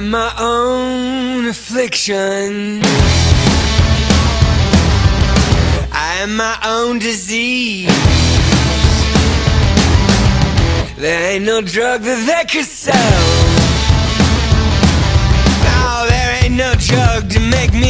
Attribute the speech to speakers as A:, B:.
A: am my own affliction. I am my own disease. There ain't no drug that they could sell. No, there ain't no drug to make me